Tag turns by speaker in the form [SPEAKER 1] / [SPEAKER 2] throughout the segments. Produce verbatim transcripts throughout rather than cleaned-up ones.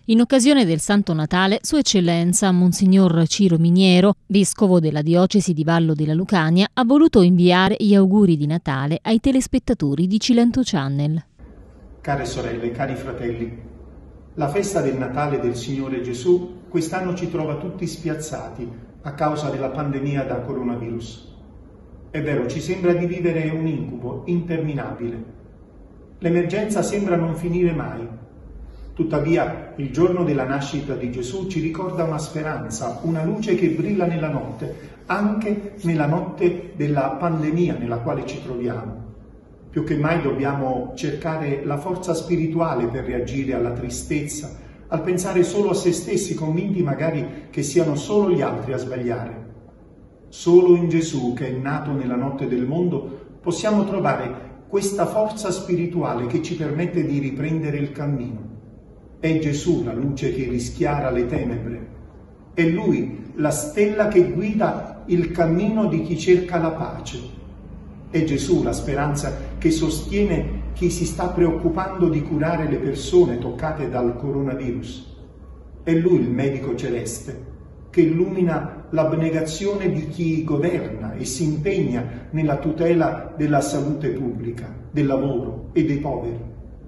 [SPEAKER 1] In occasione del Santo Natale, Sua Eccellenza Monsignor Ciro Miniero, vescovo della diocesi di Vallo della Lucania, ha voluto inviare gli auguri di Natale ai telespettatori di Cilento Channel.
[SPEAKER 2] Care sorelle, cari fratelli, la festa del Natale del Signore Gesù quest'anno ci trova tutti spiazzati a causa della pandemia da coronavirus. È vero, ci sembra di vivere un incubo interminabile. L'emergenza sembra non finire mai. Tuttavia, il giorno della nascita di Gesù ci ricorda una speranza, una luce che brilla nella notte, anche nella notte della pandemia nella quale ci troviamo. Più che mai dobbiamo cercare la forza spirituale per reagire alla tristezza, al pensare solo a se stessi, convinti magari che siano solo gli altri a sbagliare. Solo in Gesù, che è nato nella notte del mondo, possiamo trovare questa forza spirituale che ci permette di riprendere il cammino. È Gesù la luce che rischiara le tenebre. È Lui la stella che guida il cammino di chi cerca la pace. È Gesù la speranza che sostiene chi si sta preoccupando di curare le persone toccate dal coronavirus. È Lui il medico celeste che illumina l'abnegazione di chi governa e si impegna nella tutela della salute pubblica, del lavoro e dei poveri.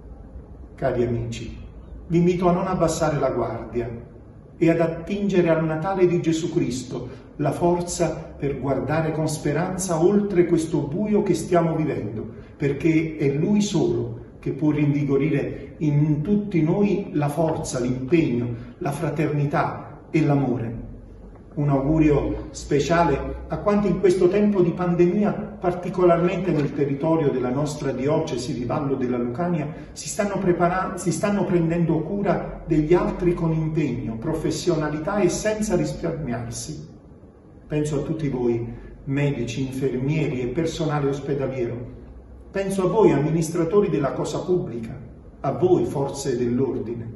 [SPEAKER 2] Cari amici, vi invito a non abbassare la guardia e ad attingere al Natale di Gesù Cristo la forza per guardare con speranza oltre questo buio che stiamo vivendo, perché è Lui solo che può rinvigorire in tutti noi la forza, l'impegno, la fraternità e l'amore. Un augurio speciale a quanti in questo tempo di pandemia, particolarmente nel territorio della nostra diocesi di Vallo della Lucania, si stanno preparando, si stanno prendendo cura degli altri con impegno, professionalità e senza risparmiarsi. Penso a tutti voi, medici, infermieri e personale ospedaliero. Penso a voi, amministratori della cosa pubblica, a voi, forze dell'ordine.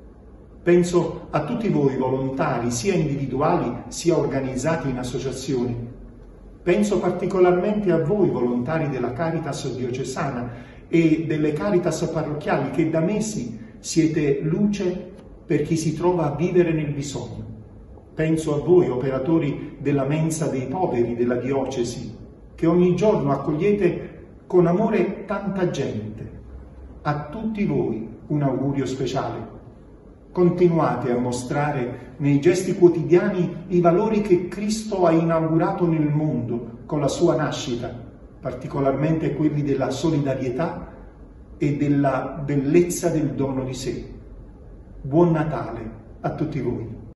[SPEAKER 2] Penso a tutti voi volontari, sia individuali sia organizzati in associazioni. Penso particolarmente a voi volontari della Caritas diocesana e delle Caritas parrocchiali che da mesi siete luce per chi si trova a vivere nel bisogno. Penso a voi operatori della mensa dei poveri della diocesi che ogni giorno accogliete con amore tanta gente. A tutti voi un augurio speciale. Continuate a mostrare nei gesti quotidiani i valori che Cristo ha inaugurato nel mondo con la sua nascita, particolarmente quelli della solidarietà e della bellezza del dono di sé. Buon Natale a tutti voi.